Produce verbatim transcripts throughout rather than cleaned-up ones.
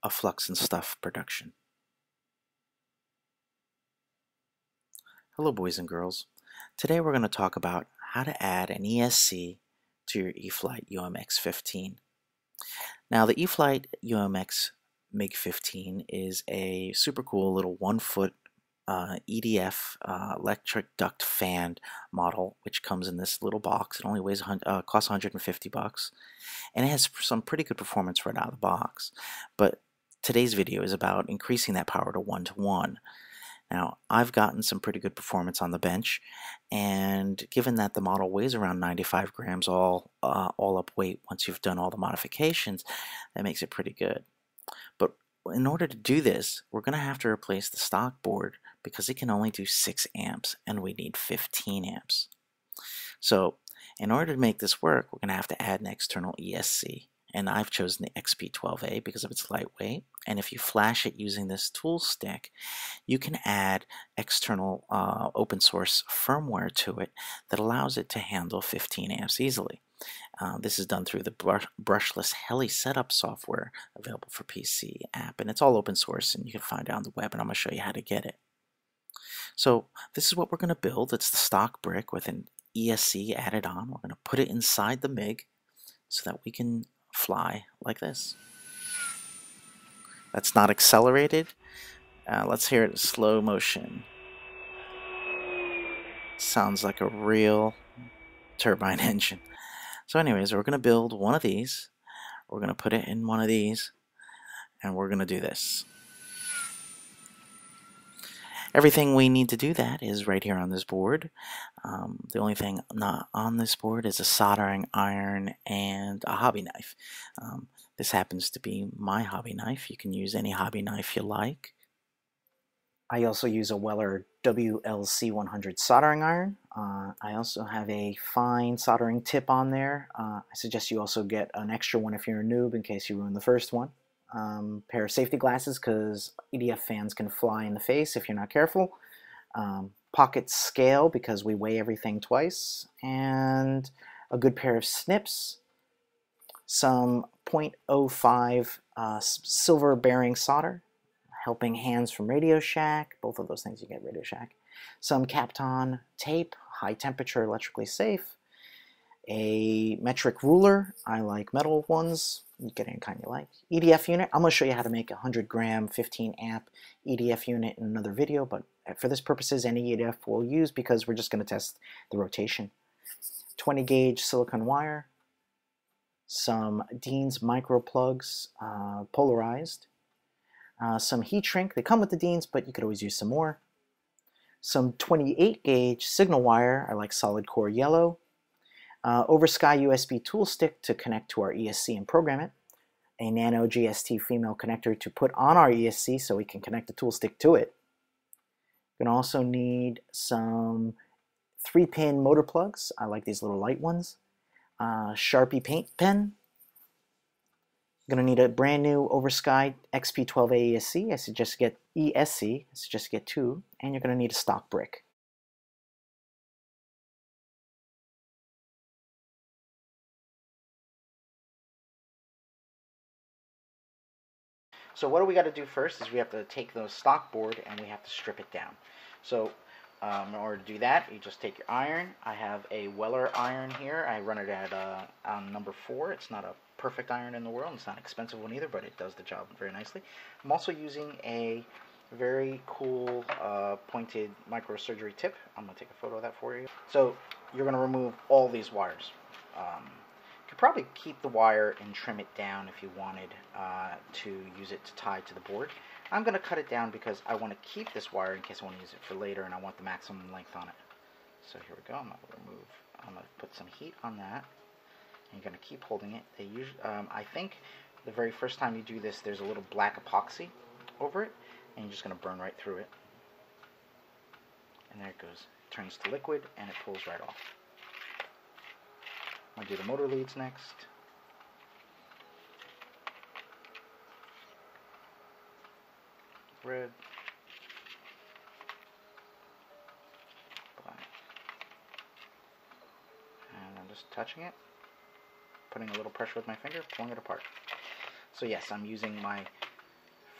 a Flux and Stuff production. Hello boys and girls. Today we're going to talk about how to add an E S C to your eFlight U M X fifteen. Now the eFlight U M X MiG fifteen is a super cool little one foot uh, E D F uh, electric duct fan model, which comes in this little box. It only weighs uh, costs one hundred fifty bucks, and it has some pretty good performance right out of the box. But today's video is about increasing that power to one to one. Now, I've gotten some pretty good performance on the bench, and given that the model weighs around ninety-five grams all uh, all up weight once you've done all the modifications, that makes it pretty good. But in order to do this, we're going to have to replace the stock board because it can only do six amps, and we need fifteen amps. So, in order to make this work, we're going to have to add an external E S C. And I've chosen the X P twelve A because of its lightweight. And if you flash it using this tool stick, you can add external uh, open source firmware to it that allows it to handle fifteen amps easily. Uh, this is done through the brush brushless Heli setup software available for P C app, and it's all open source and you can find it on the web, and I'm going to show you how to get it. So this is what we're going to build. It's the stock brick with an E S C added on. We're going to put it inside the MiG so that we can fly like this. That's not accelerated. Uh, let's hear it in slow motion. Sounds like a real turbine engine. So anyways, we're going to build one of these. We're going to put it in one of these, and we're going to do this. Everything we need to do that is right here on this board. Um, the only thing not on this board is a soldering iron and a hobby knife. Um, this happens to be my hobby knife. You can use any hobby knife you like. I also use a Weller W L C one hundred soldering iron. Uh, I also have a fine soldering tip on there. Uh, I suggest you also get an extra one if you're a noob in case you ruin the first one. Um, pair of safety glasses because E D F fans can fly in the face if you're not careful. Um, pocket scale because we weigh everything twice, and a good pair of snips, some point oh five uh, silver bearing solder, helping hands from Radio Shack, both of those things you get at Radio Shack, some Kapton tape, high temperature, electrically safe, a metric ruler, I like metal ones, you get any kind you like, E D F unit. I'm going to show you how to make a one hundred gram fifteen amp E D F unit in another video, but for this purposes any E D F we'll use because we're just going to test the rotation. twenty gauge silicone wire, some Dean's micro plugs, uh, polarized, uh, some heat shrink. They come with the Dean's, but you could always use some more. Some twenty-eight gauge signal wire, I like solid core yellow. Uh, over Sky U S B tool stick to connect to our E S C and program it. A nano G S T female connector to put on our E S C so we can connect the tool stick to it. We're going to also need some three pin motor plugs. I like these little light ones. Uh, Sharpie paint pen. Going to need a brand new over Sky X P twelve A E S C. I suggest get E S C. I suggest get two. And you're going to need a stock brick. So what do we got to do first is we have to take the stock board and we have to strip it down. So um, in order to do that, you just take your iron. I have a Weller iron here. I run it at uh, on number four. It's not a perfect iron in the world. It's not an expensive one either, but it does the job very nicely. I'm also using a very cool uh, pointed microsurgery tip. I'm going to take a photo of that for you. So you're going to remove all these wires. Um, You could probably keep the wire and trim it down if you wanted uh, to use it to tie to the board. I'm going to cut it down because I want to keep this wire in case I want to use it for later and I want the maximum length on it. So here we go. I'm going to remove, I'm going to put some heat on that. And you're going to keep holding it. They usually, um, I think the very first time you do this, there's a little black epoxy over it, and you're just going to burn right through it. And there it goes. It turns to liquid and it pulls right off. I'm going to do the motor leads next. Red. Black. And I'm just touching it, putting a little pressure with my finger, pulling it apart. So yes, I'm using my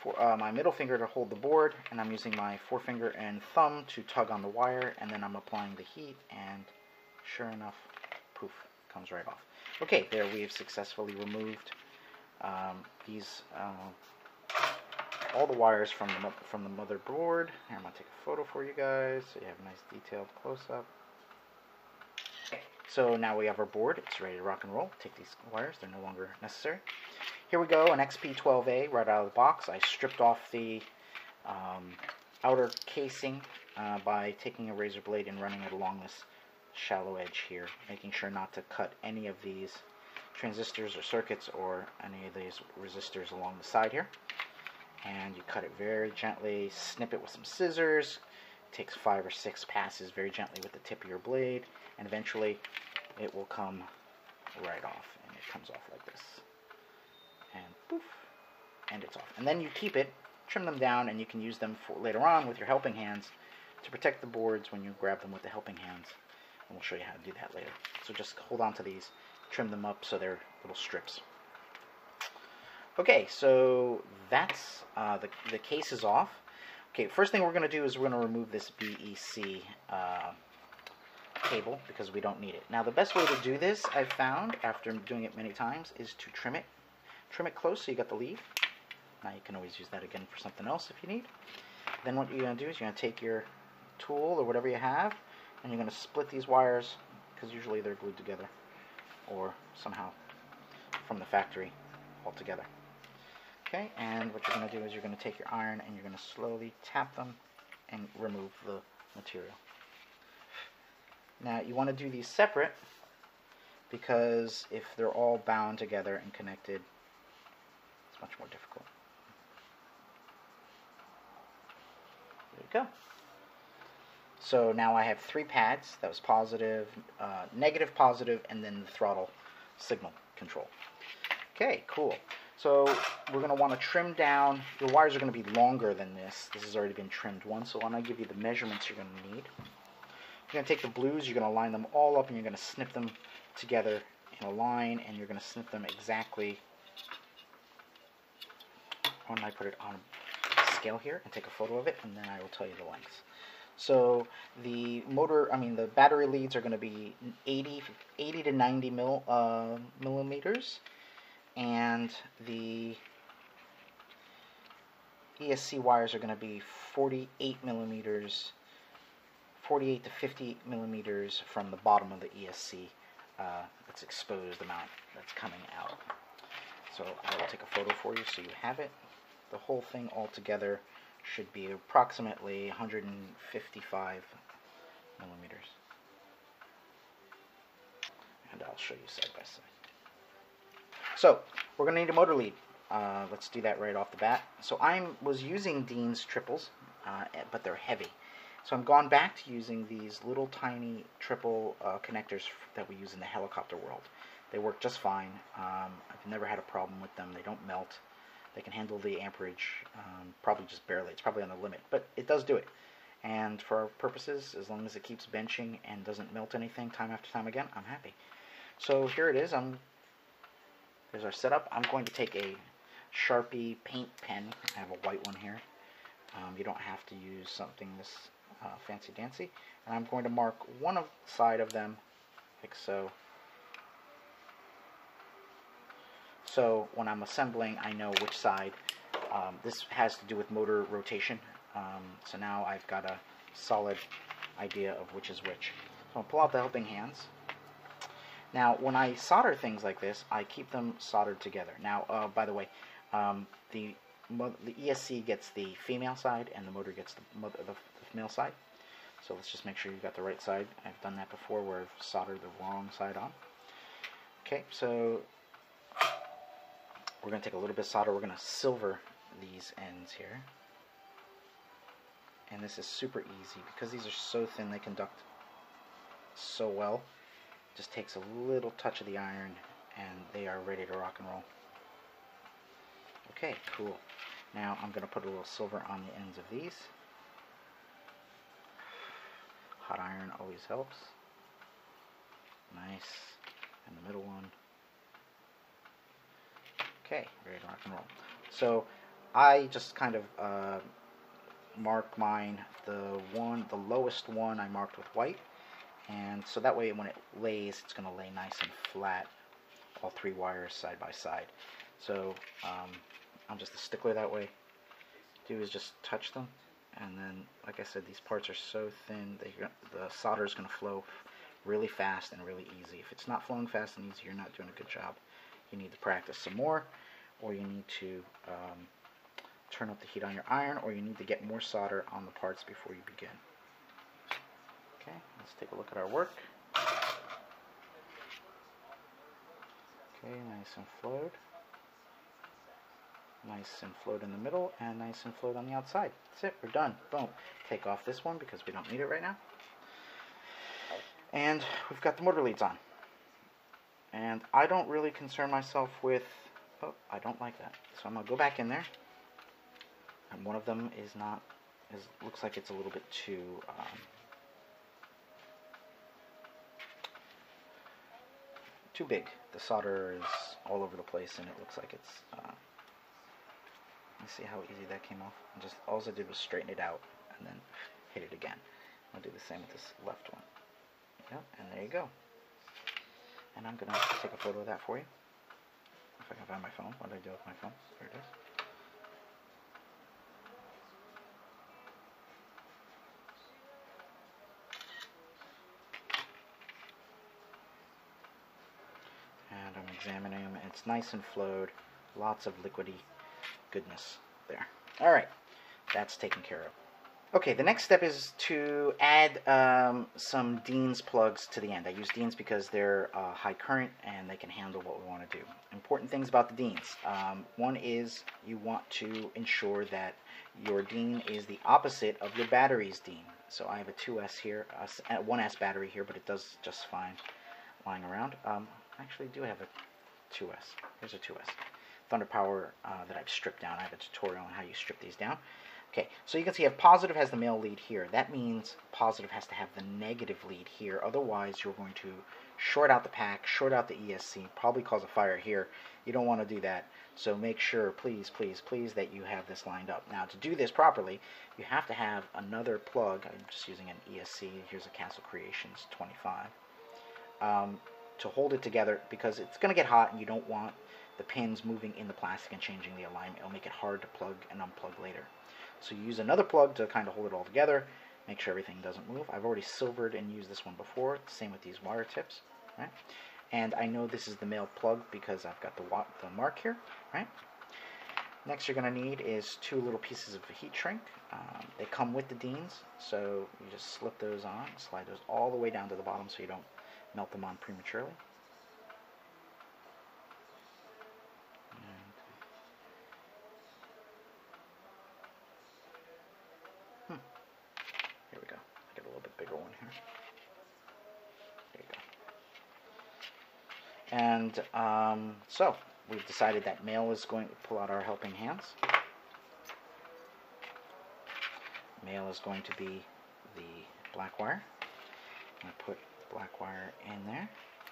for, uh, my middle finger to hold the board, and I'm using my forefinger and thumb to tug on the wire, and then I'm applying the heat, and sure enough, poof, comes right off. Okay, there we have successfully removed um, these uh, all the wires from the from the motherboard. Here, I'm gonna take a photo for you guys so you have a nice detailed close-up. Okay, so now we have our board. It's ready to rock and roll. Take these wires; they're no longer necessary. Here we go, an X P twelve A right out of the box. I stripped off the um, outer casing uh, by taking a razor blade and running it along this shallow edge here, making sure not to cut any of these transistors or circuits or any of these resistors along the side here. And you cut it very gently, snip it with some scissors. It takes five or six passes very gently with the tip of your blade, and eventually it will come right off, and it comes off like this. And poof, and it's off. And then you keep it, trim them down, and you can use them for later on with your helping hands to protect the boards when you grab them with the helping hands. And we'll show you how to do that later. So just hold on to these, trim them up so they're little strips. Okay, so that's uh, the, the case is off. Okay, first thing we're going to do is we're going to remove this B E C uh, cable because we don't need it. Now the best way to do this, I've found after doing it many times, is to trim it. Trim it close so you got the lead. Now you can always use that again for something else if you need. Then what you're going to do is you're going to take your tool or whatever you have, and you're going to split these wires, because usually they're glued together or somehow from the factory all together. Okay, and what you're going to do is you're going to take your iron and you're going to slowly tap them and remove the material. Now you want to do these separate because if they're all bound together and connected, it's much more difficult. There you go. So now I have three pads. That was positive, uh, negative, positive, and then the throttle signal control. Okay, cool. So we're going to want to trim down. Your wires are going to be longer than this. This has already been trimmed once, so I'm going to give you the measurements you're going to need. You're going to take the blues, you're going to line them all up, and you're going to snip them together in a line, and you're going to snip them exactly. Why don't I put it on a scale here and take a photo of it, and then I will tell you the lengths. So the motor, I mean the battery leads are going to be eighty, eighty to ninety mil, uh, millimeters, and the E S C wires are going to be forty-eight millimeters, forty-eight to fifty millimeters from the bottom of the E S C. Uh, that's exposed amount that's coming out. So I will take a photo for you so you have it. The whole thing all together should be approximately one hundred fifty-five millimeters. And I'll show you side by side. So we're going to need a motor lead. Uh, let's do that right off the bat. So I was using Dean's triples, uh, but they're heavy. So I'm gone back to using these little tiny triple uh, connectors that we use in the helicopter world. They work just fine. Um, I've never had a problem with them. They don't melt. They can handle the amperage, um, probably just barely. It's probably on the limit, but it does do it. And for our purposes, as long as it keeps benching and doesn't melt anything time after time again, I'm happy. So here it is. I'm, there's our setup. I'm going to take a Sharpie paint pen. I have a white one here. Um, you don't have to use something this uh, fancy-dancy. And I'm going to mark one of side of them, like so. So when I'm assembling, I know which side. Um, this has to do with motor rotation. Um, so now I've got a solid idea of which is which. So I'll pull out the helping hands. Now when I solder things like this, I keep them soldered together. Now, uh, by the way, um, the the E S C gets the female side and the motor gets the, mother, the, the male side. So let's just make sure you've got the right side. I've done that before where I've soldered the wrong side on. Okay, so we're going to take a little bit of solder. We're going to silver these ends here. And this is super easy because these are so thin they conduct so well. It just takes a little touch of the iron and they are ready to rock and roll. Okay, cool. Now I'm going to put a little silver on the ends of these. Hot iron always helps. Nice. And the middle one. Okay, ready to rock and roll. So I just kind of uh, mark mine, the one, the lowest one I marked with white, and so that way when it lays, it's going to lay nice and flat, all three wires side by side. So um, I'm just a stickler that way. Do is just touch them, and then, like I said, these parts are so thin that the solder is going to flow really fast and really easy. If it's not flowing fast and easy, you're not doing a good job. You need to practice some more, or you need to um, turn up the heat on your iron, or you need to get more solder on the parts before you begin. Okay, let's take a look at our work. Okay, nice and flowed. Nice and flowed in the middle, and nice and flowed on the outside. That's it, we're done. Boom. Take off this one because we don't need it right now. And we've got the motor leads on. And I don't really concern myself with, oh, I don't like that. So I'm going to go back in there. And one of them is not, is looks like it's a little bit too, um, too big. The solder is all over the place, and it looks like it's, uh, let me see how easy that came off. And just, all I did was straighten it out, and then hit it again. I'll do the same with this left one. Yep, and there you go. And I'm going to take a photo of that for you. If I can find my phone. What did I do with my phone? There it is. And I'm examining them. It's nice and flowed. Lots of liquidy goodness there. Alright, that's taken care of. Okay, the next step is to add um, some Dean's plugs to the end. I use Dean's because they're uh, high current and they can handle what we want to do. Important things about the Dean's. Um, one is you want to ensure that your Dean is the opposite of your battery's Dean. So I have a two S here, a one S battery here, but it does just fine lying around. Um, I actually do have a two S. Here's a two S. Thunder Power uh, that I've stripped down. I have a tutorial on how you strip these down. Okay, so you can see if positive has the male lead here, that means positive has to have the negative lead here. Otherwise, you're going to short out the pack, short out the E S C, probably cause a fire here. You don't want to do that. So make sure, please, please, please, that you have this lined up. Now, to do this properly, you have to have another plug. I'm just using an E S C. Here's a Castle Creations twenty-five. Um, to hold it together, because it's going to get hot and you don't want the pins moving in the plastic and changing the alignment. It'll make it hard to plug and unplug later. So you use another plug to kind of hold it all together, make sure everything doesn't move. I've already silvered and used this one before, same with these wire tips, right? And I know this is the male plug because I've got the, the mark here, right? Next you're going to need is two little pieces of heat shrink. Um, they come with the Dean's, so you just slip those on, slide those all the way down to the bottom so you don't melt them on prematurely. Here we go. Get a little bit bigger one here. There you go. And um, so we've decided that male is going to pull out our helping hands. Male is going to be the black wire. I'm going to put the black wire in there.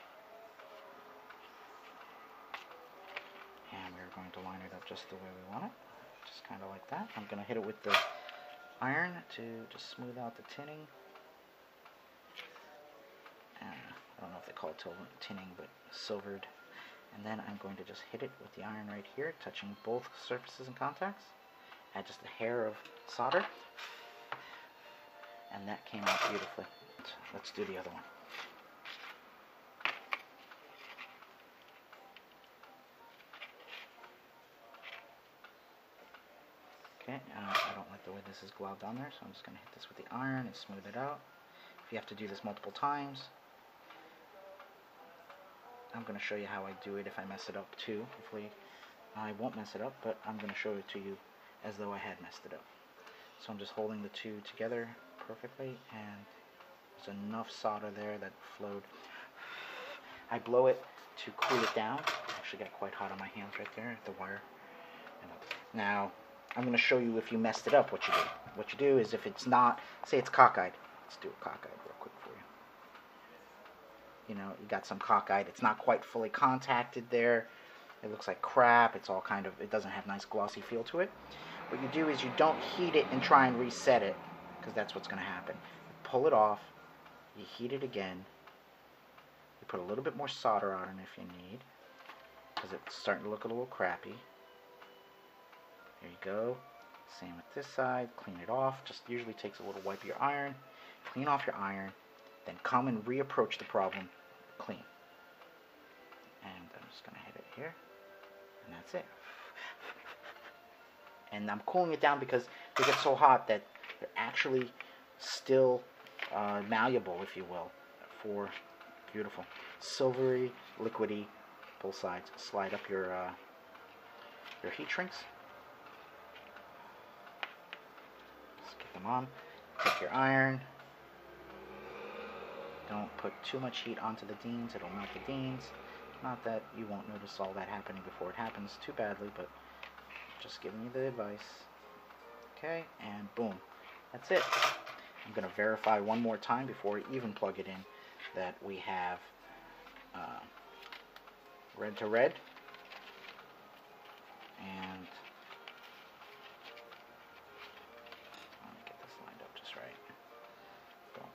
And we're going to line it up just the way we want it. Just kind of like that. I'm going to hit it with the iron to just smooth out the tinning. Uh, I don't know if they call it tinning, but silvered. And then I'm going to just hit it with the iron right here, touching both surfaces and contacts. Add just a hair of solder. And that came out beautifully. Let's do the other one. Okay, uh, I don't like the way this is globbed on there, so I'm just going to hit this with the iron and smooth it out. If you have to do this multiple times, I'm going to show you how I do it if I mess it up too. Hopefully I won't mess it up, but I'm going to show it to you as though I had messed it up. So I'm just holding the two together perfectly, and there's enough solder there that flowed. I blow it to cool it down. It actually got quite hot on my hands right there, the wire. Now, I'm going to show you if you messed it up, what you do. What you do is if it's not, say it's cockeyed. Let's do a cockeyed real quick for you. You know, you got some cockeyed. It's not quite fully contacted there. it looks like crap. It's all kind of, it doesn't have nice glossy feel to it. What you do is you don't heat it and try and reset it, because that's what's going to happen. You pull it off, you heat it again, you put a little bit more solder on it if you need, because it's starting to look a little crappy. There you go. Same with this side. Clean it off. Just usually takes a little wipe of your iron. Clean off your iron. Then come and reapproach the problem clean. And I'm just going to hit it here. And that's it. And I'm cooling it down because they get so hot that they're actually still uh, malleable, if you will, for beautiful silvery, liquidy, both sides. Slide up your uh, your heat shrinks. Just get them on. Take your iron. Don't put too much heat onto the Deans. It'll melt the Deans. Not that you won't notice all that happening before it happens too badly, but just giving you the advice. Okay, and boom. That's it. I'm going to verify one more time before we even plug it in that we have uh, red to red. And let me get this lined up just right. Boom.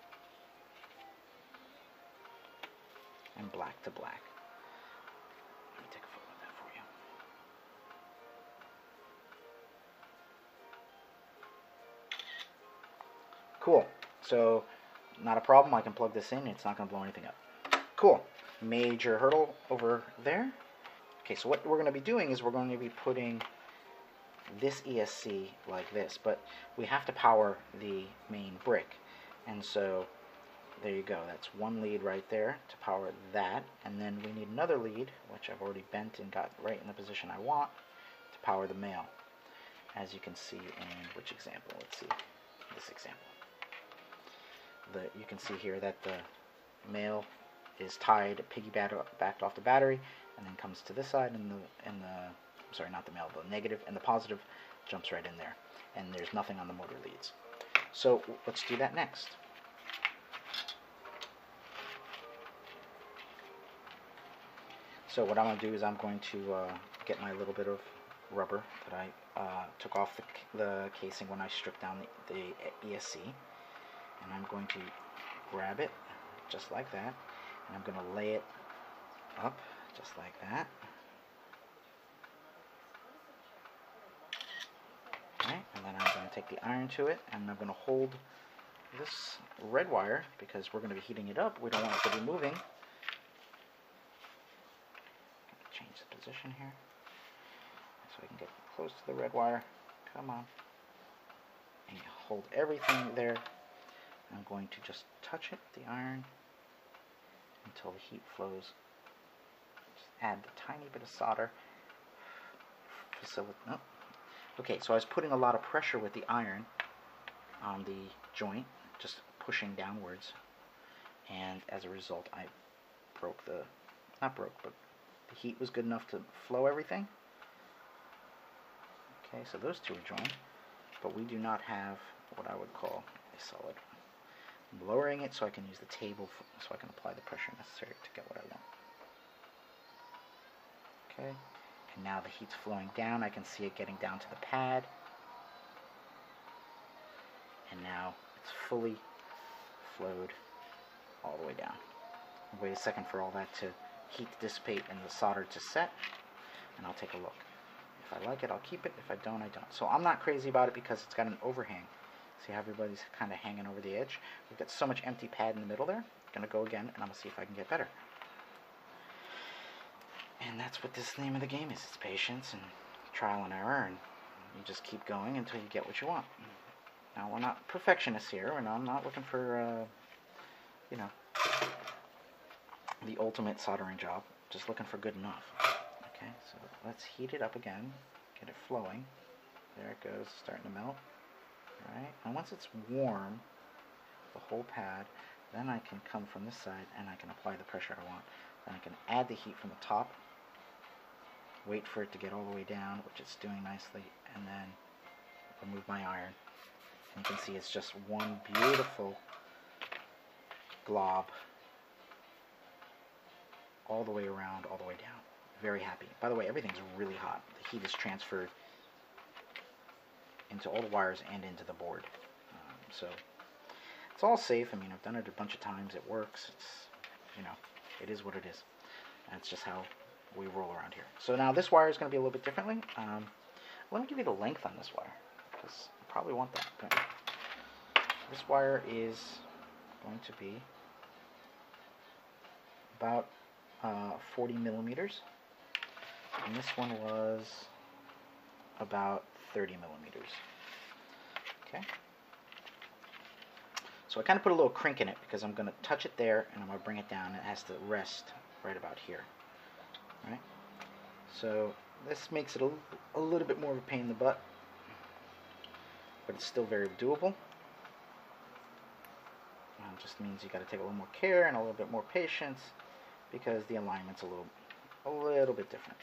And black to black. Let me take a photo of that for you. Cool. So, not a problem. I can plug this in. It's not going to blow anything up. Cool. Major hurdle over there. Okay, so what we're going to be doing is we're going to be putting this E S C like this, but we have to power the main brick. And so, there you go. That's one lead right there to power that. And then we need another lead, which I've already bent and got right in the position I want, to power the male. As you can see in which example? Let's see. This example. The, you can see here that the male is tied, piggybacked off the battery, and then comes to this side, and the, and the, I'm sorry, not the male, the negative, and the positive jumps right in there. And there's nothing on the motor leads. So let's do that next. So what I'm going to do is I'm going to uh, get my little bit of rubber that I uh, took off the, the casing when I stripped down the, the E S C. And I'm going to grab it just like that, and I'm going to lay it up just like that. Okay, and then I'm going to take the iron to it, and I'm going to hold this red wire because we're going to be heating it up. We don't want it to be moving. Change the position here so I can get close to the red wire. Come on. And you hold everything there. I'm going to just touch it, the iron, until the heat flows. Just add the tiny bit of solder. Facility. Oh. Okay, so I was putting a lot of pressure with the iron on the joint, just pushing downwards, and as a result, I broke the, not broke, but the heat was good enough to flow everything. Okay, so those two are joined, but we do not have what I would call a solid. I'm lowering it so I can use the table for, so I can apply the pressure necessary to get what I want. Okay, and now the heat's flowing down. I can see it getting down to the pad. And now it's fully flowed all the way down. I'll wait a second for all that to heat to dissipate and the solder to set, and I'll take a look. If I like it, I'll keep it. If I don't, I don't. So I'm not crazy about it because it's got an overhang. See how everybody's kind of hanging over the edge? We've got so much empty pad in the middle there. I'm going to go again, and I'm going to see if I can get better. And that's what this name of the game is. It's patience and trial and error, and you just keep going until you get what you want. Now, we're not perfectionists here, and I'm not looking for, uh, you know, the ultimate soldering job. Just looking for good enough. Okay, so let's heat it up again. Get it flowing. There it goes, starting to melt. Right, and once it's warm, the whole pad, then I can come from this side and I can apply the pressure I want. Then I can add the heat from the top, wait for it to get all the way down, which it's doing nicely, and then remove my iron. And you can see it's just one beautiful glob all the way around, all the way down. very happy. By the way, everything's really hot. The heat is transferred into all the wires and into the board. Um, so it's all safe. I mean, I've done it a bunch of times. It works. It's, you know, it is what it is. That's just how we roll around here. So now this wire is going to be a little bit differently. Um, let me give you the length on this wire, because I probably want that. Okay. This wire is going to be about uh, forty millimeters, and this one was about thirty millimeters. Okay. So I kind of put a little crink in it because I'm going to touch it there and I'm going to bring it down. It has to rest right about here. Right? So this makes it a, a little bit more of a pain in the butt, but it's still very doable. It just means you got to take a little more care and a little bit more patience because the alignment's a little, a little bit different.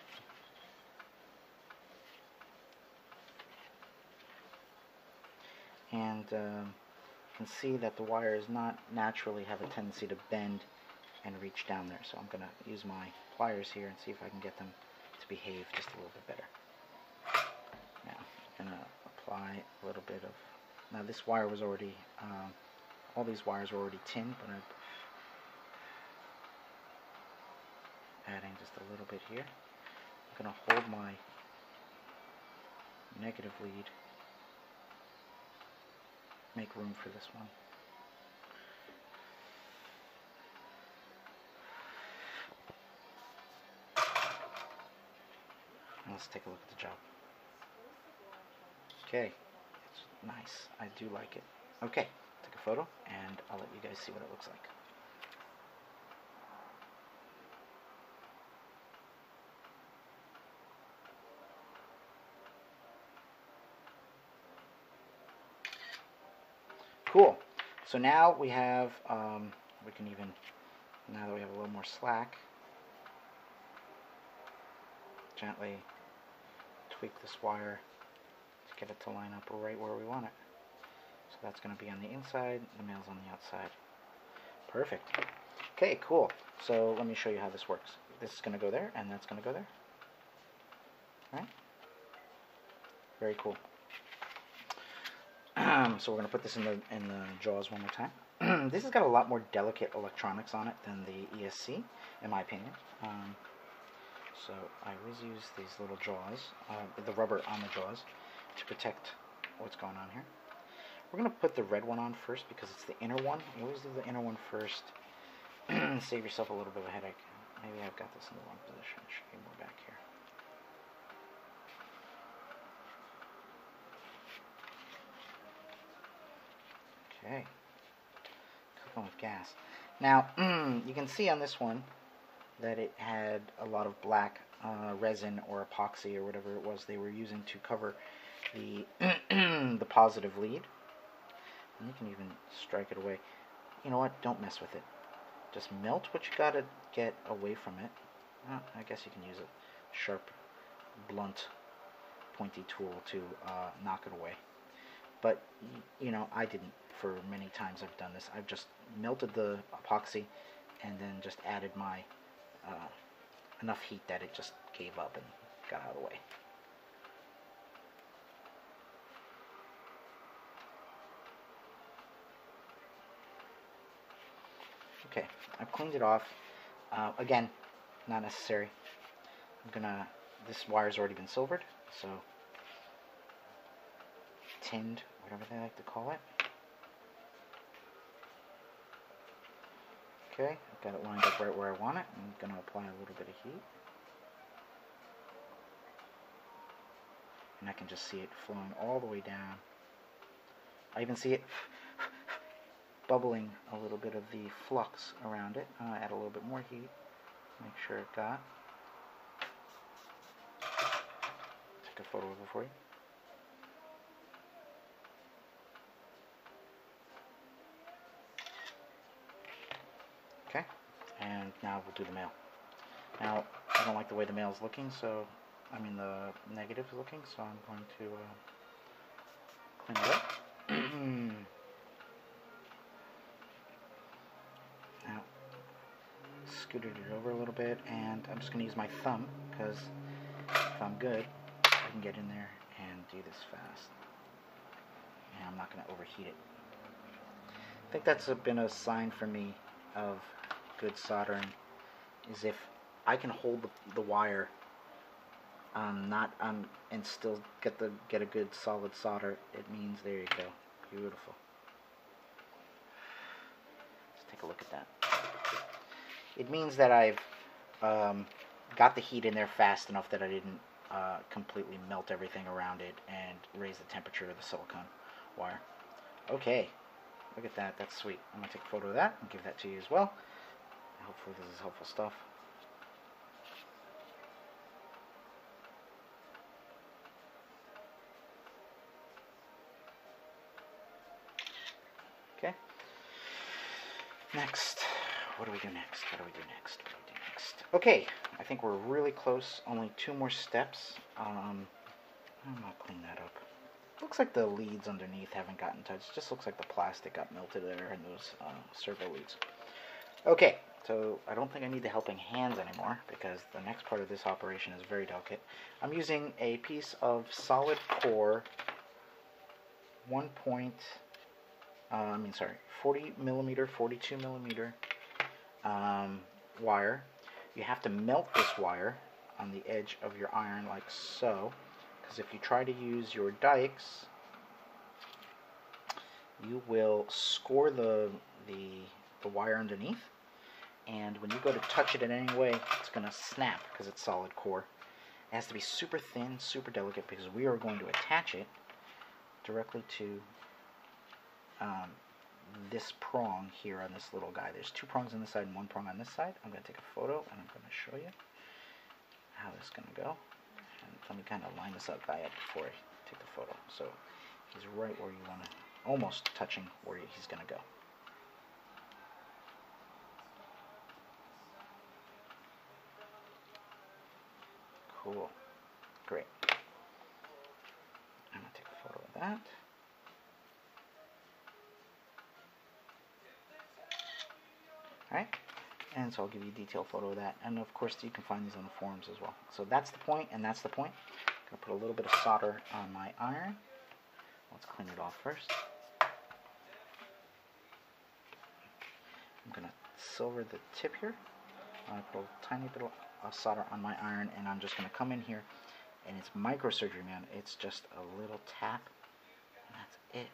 And uh, you can see that the wires not naturally have a tendency to bend and reach down there. So I'm going to use my pliers here and see if I can get them to behave just a little bit better. Now I'm going to apply a little bit of, now this wire was already, um, all these wires were already tinned, but I'm adding just a little bit here. I'm going to hold my negative lead, make room for this one. And let's take a look at the job. Okay, it's nice. I do like it. Okay, take a photo and I'll let you guys see what it looks like. Cool. So now we have, um, we can even, now that we have a little more slack, gently tweak this wire to get it to line up right where we want it. So that's going to be on the inside, the male's on the outside. Perfect. Okay, cool. So let me show you how this works. This is going to go there, and that's going to go there. All right? Very cool. So we're going to put this in the in the jaws one more time. This has got a lot more delicate electronics on it than the E S C, in my opinion. Um, so I always use these little jaws, uh, the rubber on the jaws, to protect what's going on here. We're going to put the red one on first because it's the inner one. You always do the inner one first. Save yourself a little bit of a headache. Maybe I've got this in the wrong position. It should be more back here. Okay, cooking with gas. Now, you can see on this one that it had a lot of black uh, resin or epoxy or whatever it was they were using to cover the the positive lead. And you can even strike it away. You know what? Don't mess with it. Just melt what you gotta get away from it. Well, I guess you can use a sharp, blunt, pointy tool to uh, knock it away. But, you know, I didn't. For many times I've done this. I've just melted the epoxy and then just added my uh, enough heat that it just gave up and got out of the way. Okay, I've cleaned it off. Uh, again, not necessary. I'm gonna, this wire's already been silvered, so tinned, whatever they like to call it. Okay, I've got it lined up right where I want it. I'm going to apply a little bit of heat. And I can just see it flowing all the way down. I even see it bubbling a little bit of the flux around it. Uh, add a little bit more heat. Make sure it got. Take a photo of it for you. Okay, and now we'll do the male. Now, I don't like the way the male is looking, so, I mean the negative is looking, so I'm going to uh, clean it up. Now, scooted it over a little bit, and I'm just going to use my thumb, because if I'm good, I can get in there and do this fast. And I'm not going to overheat it. I think that's been a sign for me of good soldering, is if I can hold the, the wire um, not um, and still get the get a good solid solder, it means, there you go, beautiful. Let's take a look at that. It means that I've um, got the heat in there fast enough that I didn't uh, completely melt everything around it and raise the temperature of the silicone wire. Okay, look at that, that's sweet. I'm going to take a photo of that and give that to you as well. Hopefully this is helpful stuff. Okay. Next. What do we do next? What do we do next? What do we do next? Okay. I think we're really close. Only two more steps. Um, I'm gonna clean that up. Looks like the leads underneath haven't gotten touched. It just looks like the plastic got melted there in those uh, servo leads. Okay. So I don't think I need the helping hands anymore, because the next part of this operation is very delicate. I'm using a piece of solid core one point. Uh, I mean, sorry, forty millimeter, forty-two millimeter um, wire. You have to melt this wire on the edge of your iron like so, because if you try to use your dikes, you will score the, the, the wire underneath, and when you go to touch it in any way, it's going to snap because it's solid core. It has to be super thin, super delicate, because we are going to attach it directly to Um, this prong here on this little guy. There's two prongs on this side and one prong on this side. I'm going to take a photo and I'm going to show you how this is going to go. And let me kind of line this up guy up before I take the photo. So he's right where you want to, almost touching where he's going to go. Cool. Great. I'm going to take a photo of that. Alright, and so I'll give you a detailed photo of that, and of course you can find these on the forums as well. So that's the point, and that's the point. I'm going to put a little bit of solder on my iron. Let's clean it off first. I'm going to silver the tip here. I'm going to put a tiny bit of solder on my iron, and I'm just going to come in here, and it's microsurgery, man. It's just a little tap, and that's it.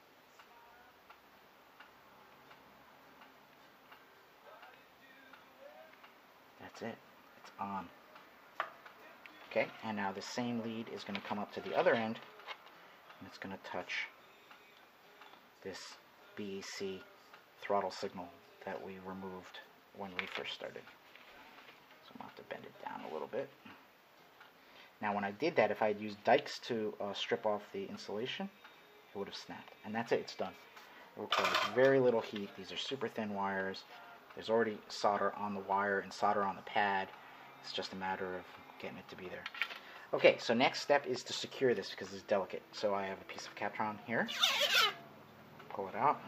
That's it. It's on. Okay, and now the same lead is going to come up to the other end, and it's going to touch this B E C throttle signal that we removed when we first started. So I'm going to have to bend it down a little bit. Now when I did that, if I had used dikes to uh, strip off the insulation, it would have snapped. And that's it, it's done. It requires very little heat. These are super thin wires. There's already solder on the wire and solder on the pad. It's just a matter of getting it to be there. Okay, so next step is to secure this because it's delicate. So I have a piece of Kapton here. Pull it out.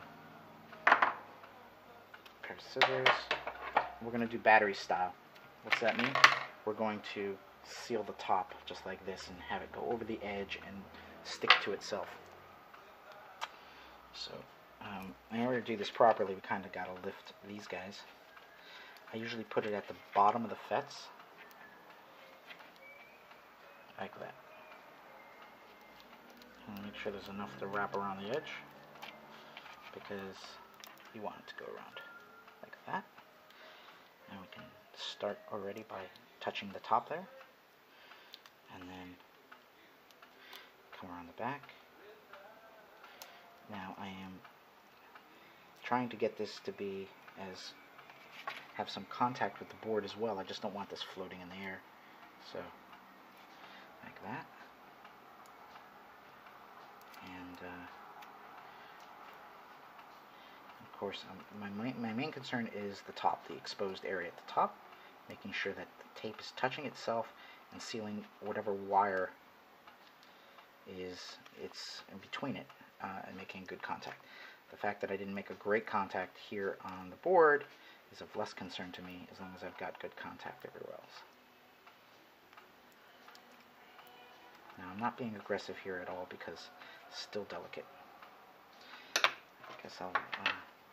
Pair of scissors. We're going to do battery style. What's that mean? We're going to seal the top just like this and have it go over the edge and stick to itself. So Um, in order to do this properly, we kind of got to lift these guys. I usually put it at the bottom of the fets, like that. And make sure there's enough to wrap around the edge, because you want it to go around like that. And we can start already by touching the top there, and then come around the back. Now I am trying to get this to be as have some contact with the board as well. I just don't want this floating in the air. So like that. And uh, of course, um, my, main, my main concern is the top, the exposed area at the top, making sure that the tape is touching itself and sealing whatever wire is it's in between it, uh, and making good contact. The fact that I didn't make a great contact here on the board is of less concern to me as long as I've got good contact everywhere else. Now, I'm not being aggressive here at all because it's still delicate. I guess I'll uh,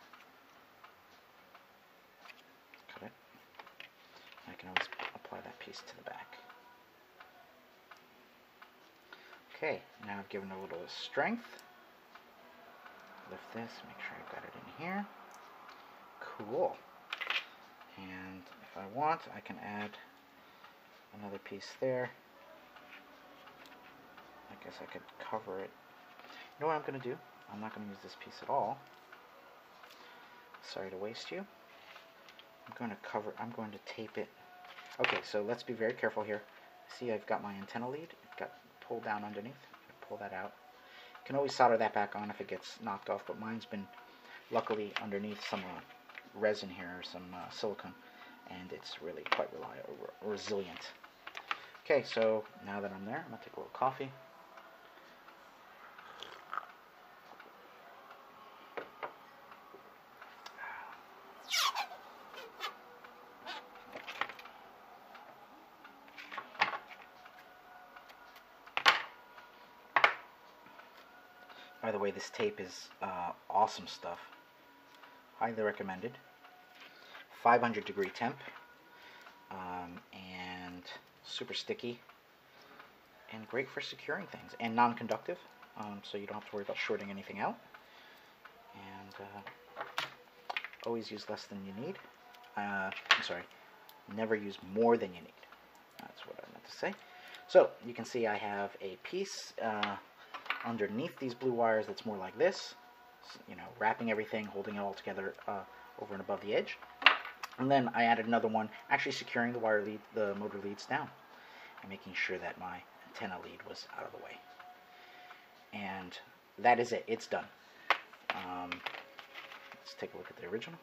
cut it. I can always apply that piece to the back. Okay, now I've given it a little bit of strength. Lift this, make sure I've got it in here. Cool. And if I want, I can add another piece there. I guess I could cover it. You know what I'm going to do? I'm not going to use this piece at all. Sorry to waste you. I'm going to cover, I'm going to tape it. Okay, so let's be very careful here. See, I've got my antenna lead. It got pulled down underneath. Pull that out. You can always solder that back on if it gets knocked off, but mine's been luckily underneath some uh, resin here, or some uh, silicone, and it's really quite reliable, resilient. Okay, so now that I'm there, I'm going to take a little coffee. By the way, this tape is uh, awesome stuff. Highly recommended. five hundred degree temp. Um, and super sticky. And great for securing things. And non-conductive. Um, so you don't have to worry about shorting anything out. And uh, always use less than you need. Uh, I'm sorry. Never use more than you need. That's what I meant to say. So, you can see I have a piece uh, underneath these blue wires that's more like this, you know, wrapping everything, holding it all together uh, over and above the edge. And then I added another one, actually securing the wire lead, the motor leads down, and making sure that my antenna lead was out of the way. And that is it. It's done. Um, let's take a look at the original.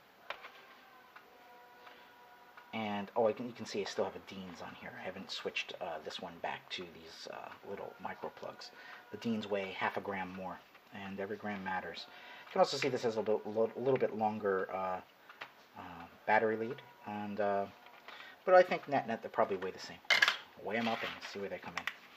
And, oh, I can, you can see I still have a Dean's on here. I haven't switched uh, this one back to these uh, little micro plugs. The Dean's weigh half a gram more, and every gram matters. You can also see this has a little bit, a little bit longer uh, uh, battery lead, and uh, but I think net net they probably weigh the same. Let's weigh them up and see where they come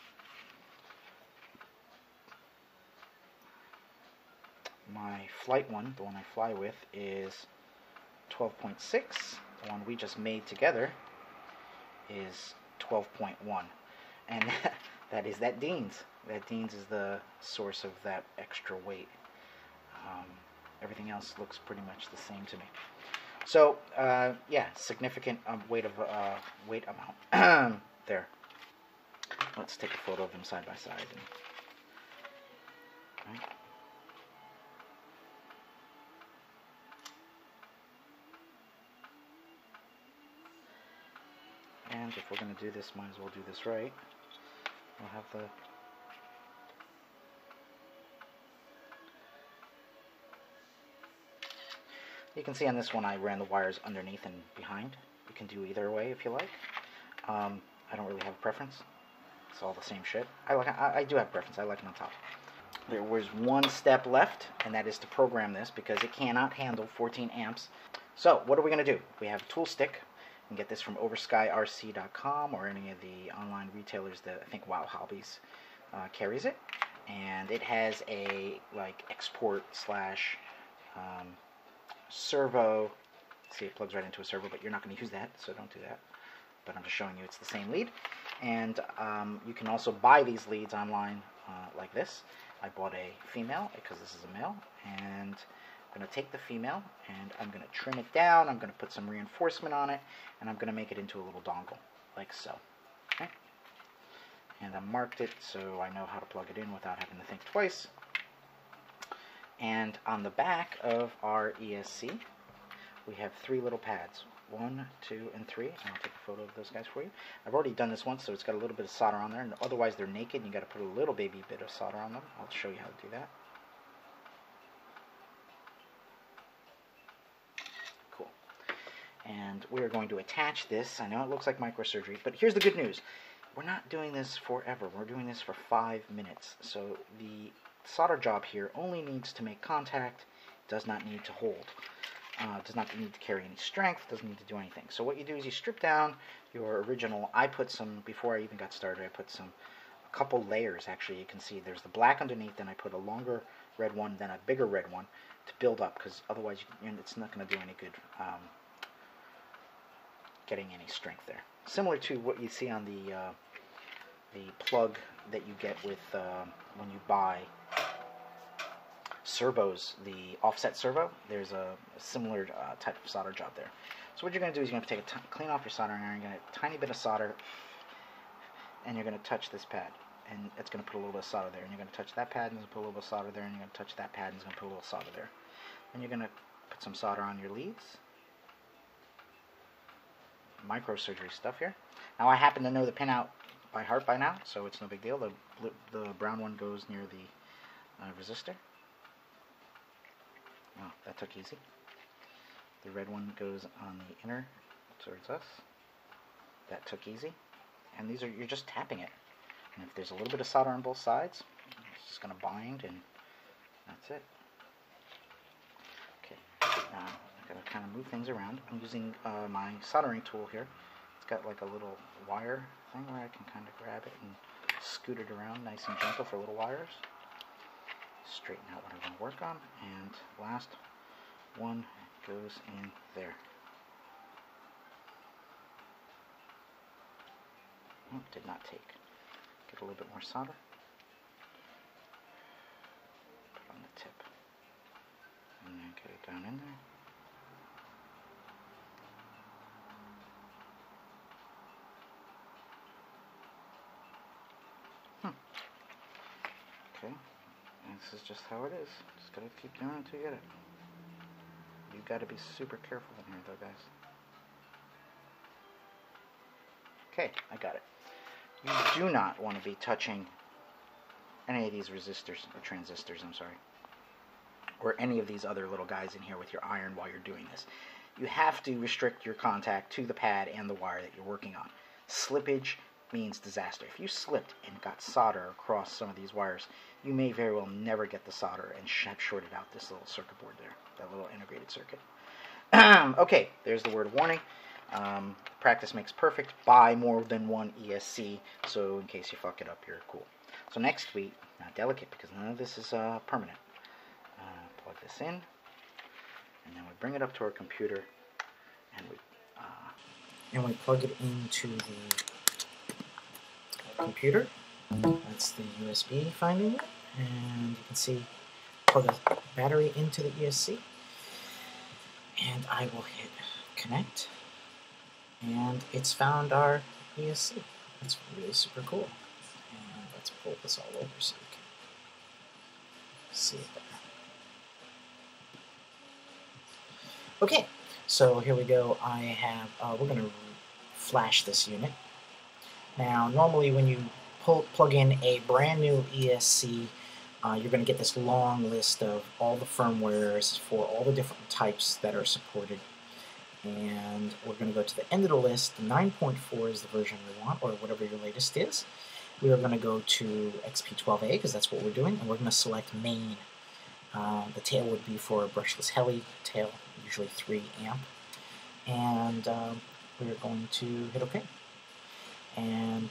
in. My flight one, the one I fly with, is twelve point six. The one we just made together is twelve point one, and that is that Dean's. That Dean's is the source of that extra weight. Um, everything else looks pretty much the same to me. So, uh, yeah, significant um, weight of uh, weight amount there. Let's take a photo of them side by side. And, right. And if we're going to do this, might as well do this right. We'll have the You can see on this one I ran the wires underneath and behind. You can do either way if you like. Um, I don't really have a preference. It's all the same shit. I like. I, I do have a preference. I like it on top. There was one step left, and that is to program this because it cannot handle fourteen amps. So what are we going to do? We have a tool stick. You can get this from oversky R C dot com or any of the online retailers that I think Wow Hobbies uh, carries it. And it has a like export slash um, servo. See, it plugs right into a servo, but you're not going to use that, so don't do that. But I'm just showing you it's the same lead. And um, you can also buy these leads online uh, like this. I bought a female because this is a male, and I'm going to take the female and I'm going to trim it down. I'm going to put some reinforcement on it, and I'm going to make it into a little dongle, like so. Okay? And I marked it so I know how to plug it in without having to think twice. And on the back of our E S C, we have three little pads. One, two, and three. And I'll take a photo of those guys for you. I've already done this once, so it's got a little bit of solder on there. And otherwise, they're naked, and you got to put a little baby bit of solder on them. I'll show you how to do that. Cool. And we're going to attach this. I know it looks like microsurgery, but here's the good news. We're not doing this forever. We're doing this for five minutes. So the solder job here only needs to make contact, does not need to hold. Uh, does not need to carry any strength, doesn't need to do anything. So what you do is you strip down your original. I put some, before I even got started, I put some, a couple layers actually. You can see there's the black underneath, then I put a longer red one, then a bigger red one to build up, because otherwise you, it's not going to do any good um, getting any strength there. Similar to what you see on the, uh, the plug that you get with uh, when you buy servos, the offset servo. There's a, a similar uh, type of solder job there. So what you're going to do is you're going to take a t clean off your soldering iron, you're going to tiny bit of solder, and you're going to touch this pad, and it's going to put a little bit of solder there. And you're going to touch that pad, and it's going to put a little bit of solder there, and you're going to touch that pad, and it's going to put a little solder there. And you're going to put some solder on your leads. Microsurgery stuff here. Now I happen to know the pin out by heart by now, so it's no big deal. The the brown one goes near the uh, resistor. Oh, that took easy. The red one goes on the inner towards us. That took easy. And these are, you're just tapping it. And if there's a little bit of solder on both sides, it's just going to bind, and that's it. Okay, now I'm going to kind of move things around. I'm using uh, my soldering tool here. It's got like a little wire thing where I can kind of grab it and scoot it around nice and gentle for little wires. Straighten out what I'm going to work on, and last one goes in there. Oh, did not take. Get a little bit more solder. Put on the tip, and then get it down in there. Hmm. Okay. And this is just how it is. Just gotta keep doing it until you get it. You've got to be super careful in here, though, guys. Okay, I got it. You do not want to be touching any of these resistors, or transistors, I'm sorry, or any of these other little guys in here with your iron while you're doing this. You have to restrict your contact to the pad and the wire that you're working on. Slippage means disaster. If you slipped and got solder across some of these wires, you may very well never get the solder and have shorted out this little circuit board there, that little integrated circuit. Okay, there's the word warning. Um, practice makes perfect. Buy more than one E S C, so in case you fuck it up, you're cool. So next we, not delicate because none of this is uh, permanent. Uh, plug this in, and then we bring it up to our computer, and we uh, and we plug it into the computer. That's the U S B finding it, and you can see plug a battery into the E S C, and I will hit connect, and it's found our E S C. That's really super cool. And let's pull this all over so you can see it better. Okay, so here we go. I have, uh, we're going to flash this unit. Now, normally when you pull, plug in a brand new E S C, uh, you're going to get this long list of all the firmwares for all the different types that are supported. And we're going to go to the end of the list. The nine point four is the version we want, or whatever your latest is. We are going to go to X P twelve A, because that's what we're doing, and we're going to select main. Uh, the tail would be for a brushless heli tail, usually three amp. And um, we're going to hit OK. And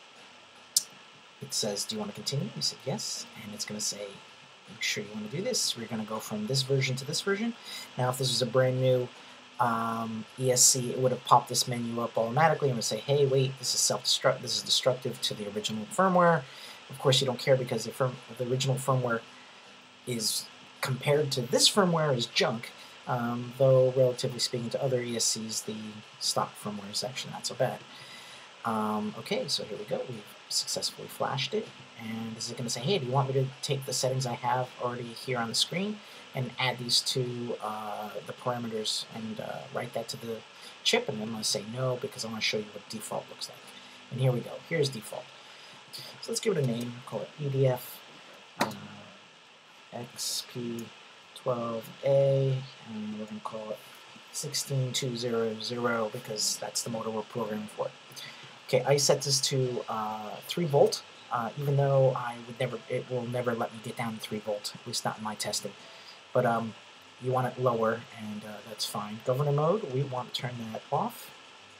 it says, do you want to continue? We said yes, and it's going to say, make sure you want to do this. We're going to go from this version to this version. Now, if this was a brand new um, E S C, it would have popped this menu up automatically and would say, hey, wait, this is self-destruct. This is destructive to the original firmware. Of course, you don't care because the, firm the original firmware is, compared to this firmware, is junk. Um, though, relatively speaking to other E S Cs, the stock firmware is actually not so bad. Um, okay, so here we go. We've successfully flashed it, and this is going to say, hey, do you want me to take the settings I have already here on the screen and add these to uh, the parameters and uh, write that to the chip? And I'm going to say no, because I want to show you what default looks like. And here we go. Here's default. So let's give it a name. Call it E D F uh, X P twelve A, and we're going to call it sixteen two hundred because that's the motor we're programming for. Okay, I set this to uh, three volt, uh, even though I would never, it will never let me get down to three volt, at least not in my testing. But um, you want it lower, and uh, that's fine. Governor mode, we want to turn that off.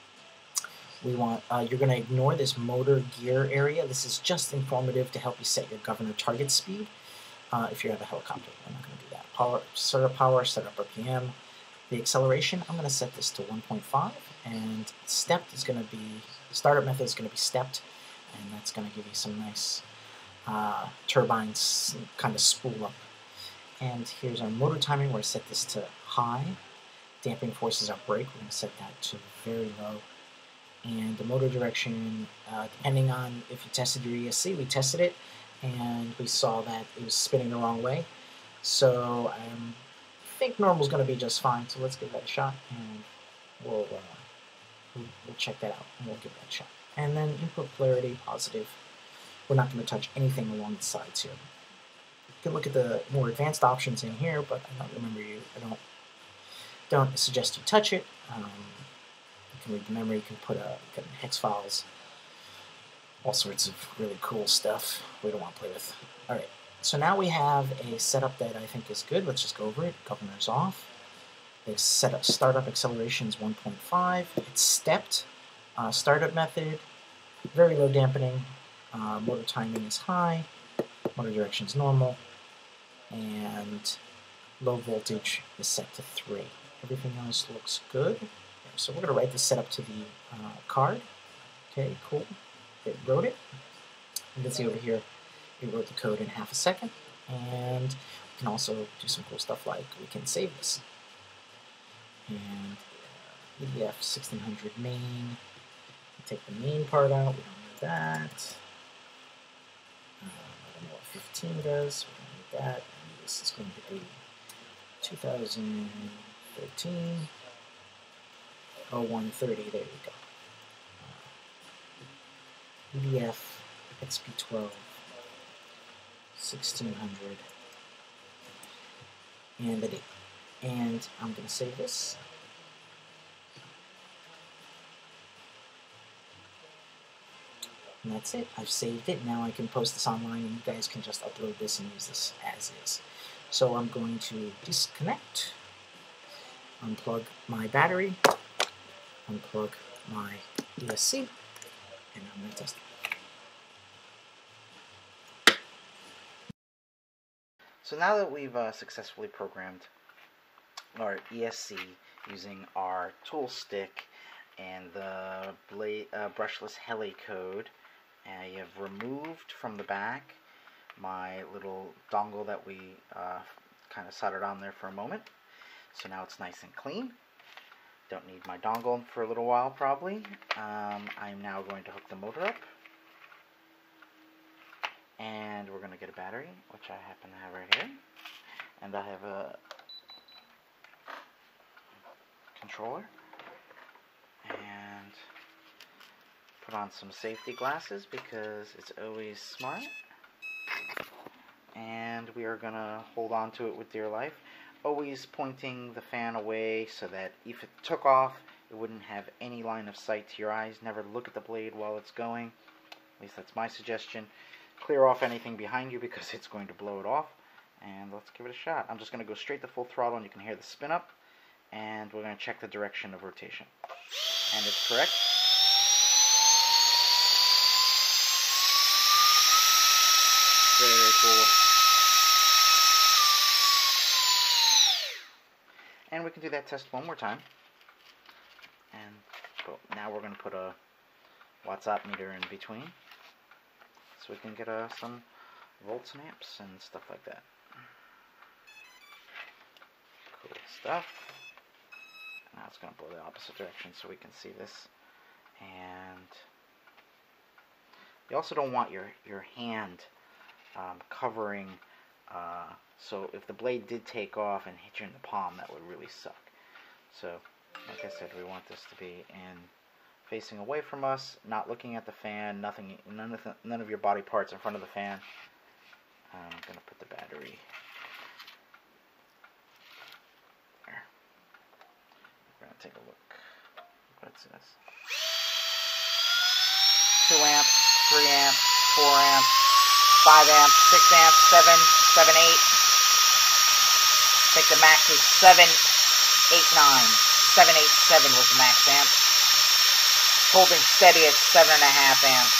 We want, uh, you're going to ignore this motor gear area. This is just informative to help you set your governor target speed. Uh, if you have a helicopter, we're not going to do that. Power, startup power, startup R P M. The acceleration, I'm going to set this to one point five, and stepped is going to be, the startup method is going to be stepped, and that's going to give you some nice uh, turbines kind of spool up. And here's our motor timing. We're going to set this to high. Damping forces our brake. We're going to set that to very low. And the motor direction, uh, depending on if you tested your E S C, we tested it, and we saw that it was spinning the wrong way. So um, I think normal is going to be just fine. So let's give that a shot, and we'll, uh, we'll, we'll check that out, and we'll give that a shot. And then input polarity, positive. We're not going to touch anything along the sides here. You can look at the more advanced options in here, but I don't remember you. I don't don't suggest you touch it. Um, you can read the memory. You can put a put in hex files, all sorts of really cool stuff we don't want to play with. All right. So now we have a setup that I think is good. Let's just go over it. Governor's off. The setup startup acceleration is one point five. It's stepped. Uh, startup method, very low dampening. Uh, motor timing is high. Motor direction is normal. And low voltage is set to three. Everything else looks good. So we're going to write this setup to the uh, card. Okay, cool. It wrote it. You can see over here, it wrote the code in half a second. And we can also do some cool stuff like we can save this. And uh, E D F sixteen hundred main. Take the main part out. We don't need that. Uh, I don't know what fifteen does. We don't need that. And this is going to be two thousand thirteen oh one thirty. There we go. Uh, E D F X P twelve sixteen hundred and the date. And I'm going to save this. And that's it. I've saved it. Now I can post this online, and you guys can just upload this and use this as is. So I'm going to disconnect, unplug my battery, unplug my E S C, and I'm going to test it. So now that we've uh, successfully programmed our E S C using our tool stick and the blade, uh, brushless heli code, I have removed from the back my little dongle that we uh, kind of soldered on there for a moment. So now it's nice and clean. Don't need my dongle for a little while probably. Um, I'm now going to hook the motor up. And we're going to get a battery, which I happen to have right here. And I have a controller. And put on some safety glasses because it's always smart. And we are going to hold on to it with dear life. Always pointing the fan away so that if it took off, it wouldn't have any line of sight to your eyes. Never look at the blade while it's going. At least that's my suggestion. Clear off anything behind you because it's going to blow it off. And let's give it a shot. I'm just going to go straight to full throttle, and you can hear the spin up. And we're going to check the direction of rotation. And it's correct. Very cool. And we can do that test one more time. And but now we're going to put a Watt meter in between, so we can get uh, some volts and amps and stuff like that. Cool stuff. Now it's going to blow the opposite direction so we can see this. And you also don't want your, your hand um, covering, uh, so if the blade did take off and hit you in the palm, that would really suck. So, like I said, we want this to be in facing away from us, not looking at the fan, nothing, none of, the, none of your body parts in front of the fan. I'm going to put the battery there. We're going to take a look. What's this? two amps, three amps, four amps, five amps, six amps, seven, seven, eight, think the max is seven eight nine. seven eight seven was the max amp. Holding steady at seven and a half amps.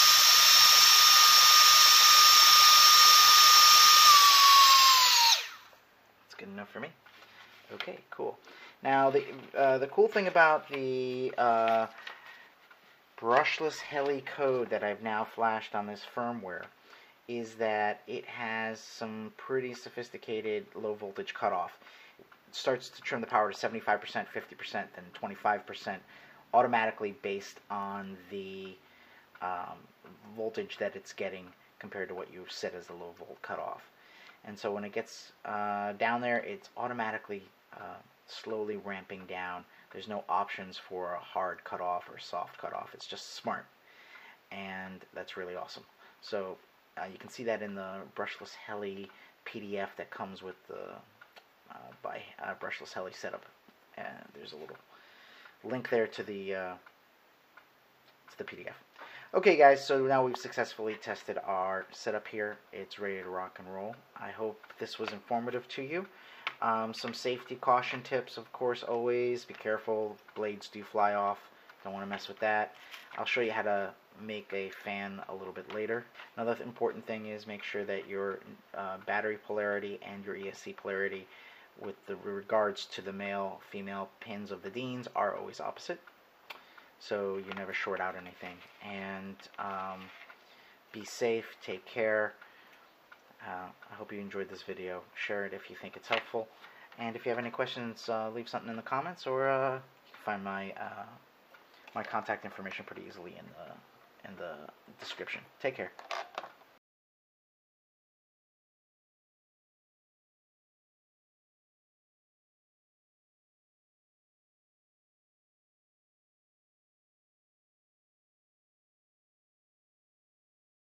That's good enough for me. Okay, cool. Now, the uh, the cool thing about the uh, brushless heli code that I've now flashed on this firmware is that it has some pretty sophisticated low voltage cutoff. It starts to trim the power to seventy-five percent, fifty percent, then twenty-five percent automatically based on the um, voltage that it's getting compared to what you set as the low volt cutoff. And so when it gets uh, down there, it's automatically uh, slowly ramping down. There's no options for a hard cutoff or soft cutoff. It's just smart, and that's really awesome. So uh, you can see that in the brushless heli P D F that comes with the uh, by uh, brushless heli setup. And there's a little link there to the uh, to the P D F. Okay, guys. So now we've successfully tested our setup here. It's ready to rock and roll. I hope this was informative to you. Um, some safety caution tips, of course, always. Be careful, blades do fly off. Don't want to mess with that. I'll show you how to make a fan a little bit later. Another important thing is make sure that your uh, battery polarity and your E S C polarity with the regards to the male, female pins of the Deans are always opposite. So you never short out anything. And um, be safe, take care. Uh, I hope you enjoyed this video. Share it if you think it's helpful. And if you have any questions, uh, leave something in the comments, or uh, you can find my uh, my contact information pretty easily in the in the description. Take care.